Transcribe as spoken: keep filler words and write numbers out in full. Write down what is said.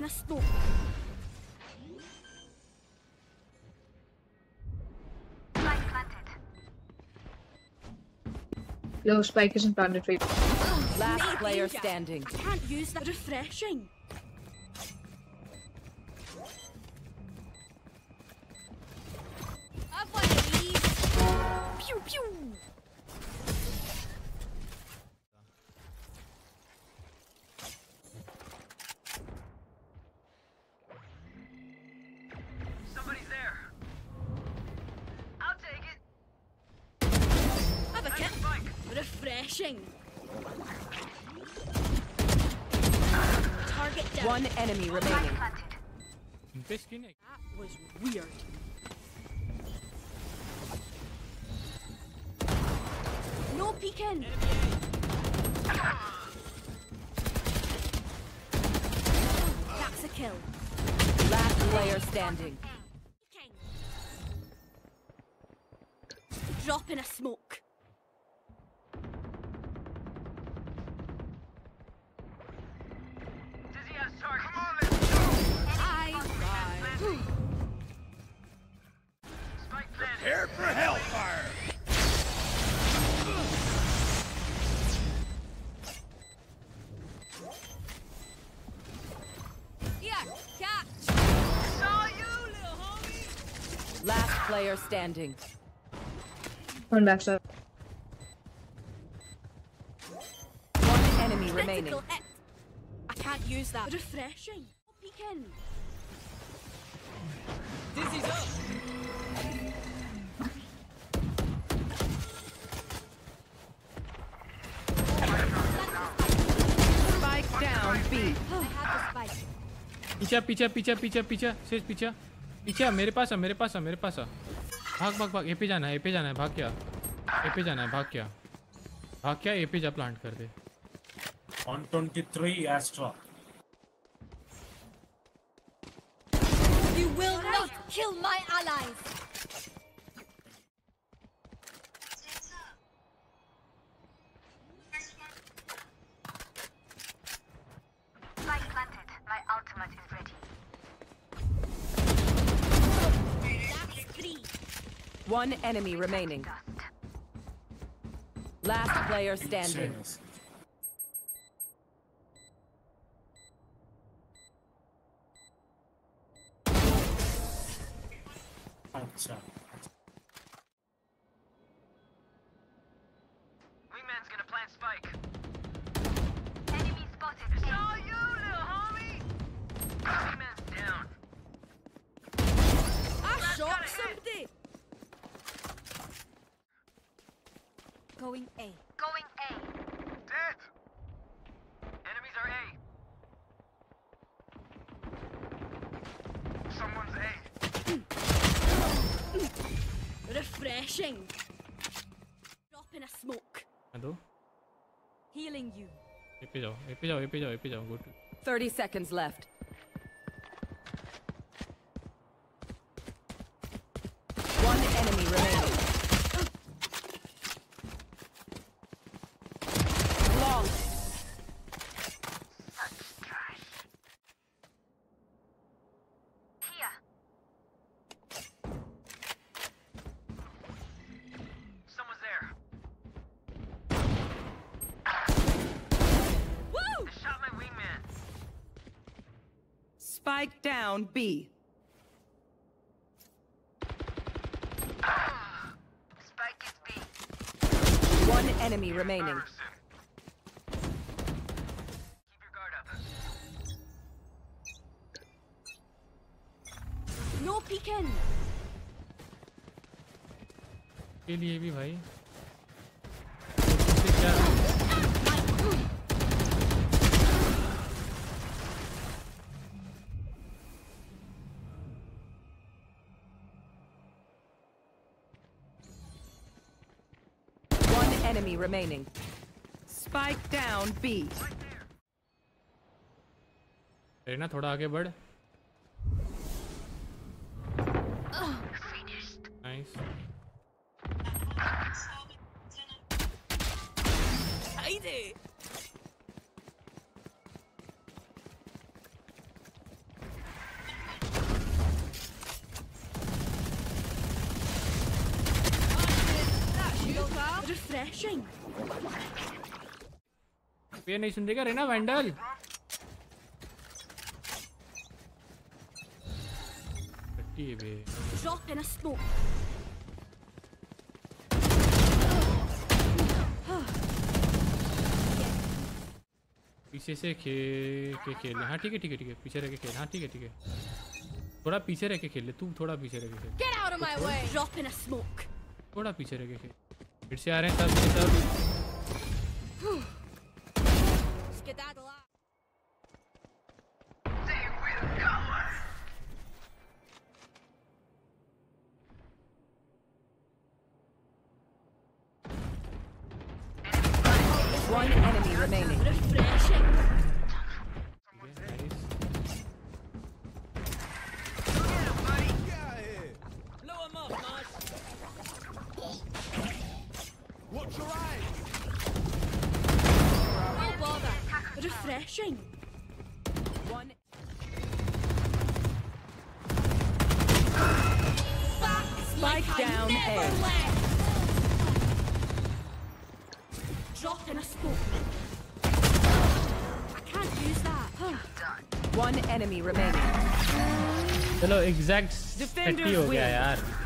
a smoke. Spike planted. Low spike isn't planted right. Last player standing. I can't use that. Refreshing. Have one of these. Pew pew. Somebody's there. I'll take it. Have a kit. Spike. Refreshing. Target down. One enemy remaining. Interesting. That was weird. No peeking. That's a kill. Last player standing. Peeking. Drop in a smoke. Does he have target? Come on, let's go. Bye. Bye. Spike planted. Prepare for hellfire! Here, catch. Saw you, little homie. Last player standing. One backstab. One enemy remaining. Critical hit. I can't use that. Refreshing. No peeking. Dizzy's up. Spike down B. I have the spike. पीछे पीछे पीछे पीछे पीछे शेष पीछे पीछे मेरे पास है मेरे पास है मेरे पास है भाग भाग भाग ए पे जाना है ए पे जाना है भाग क्या ए पे जाना है भाग क्या भाग क्या ए पे जा प्लांट कर दे one twenty-three Astra. You will not kill my allies. Spike planted. My ultimate is ready. That's three. One enemy remaining. Last player standing. Yes. Acha. Wingman's gonna plant spike. Enemy spotted. Saw you, little homie. Wingman's down. I Last shot gotta hit. somebody. Going A. Going A. Dead. Enemies are A. Someone's A. Refreshing. Drop in a smoke. दो Healing you. ए पे जाओ A पे जाओ A पे जाओ A पे जाओ good Thirty seconds left. One enemy remaining. Long. Here. Someone's there. Woo! They shot my wingman. Spike down B. Spike is B. One enemy remaining. Embarrassing. Keep your guard up. No peeking. के लिए भी भाई इससे क्या One enemy remaining. Spike down B. Raina थोड़ा आगे बढ़ nice Haydi. Refreshing. ये नहीं सुन रही क्या रेना वैंडल? कट्टी है बे। Drop in a smoke. पीछे से खे के खेल हाँ ठीक है ठीक है ठीक है पीछे रह के खेल हाँ ठीक है ठीक है थोड़ा पीछे रह के खेल ले तू थोड़ा पीछे रह के खेल Get out of my way. Drop in a smoke. थोड़ा पीछे रह के खेल फिर से आ रहे हैं सब के सब Skedaddle out. One enemy remaining. Refreshing. Oh bother. Refreshing. One. Spike down Never A. left. Drop in a smoke. I can't use that. One enemy remaining. चलो एग्जैक्ट Defenders हो गया win. यार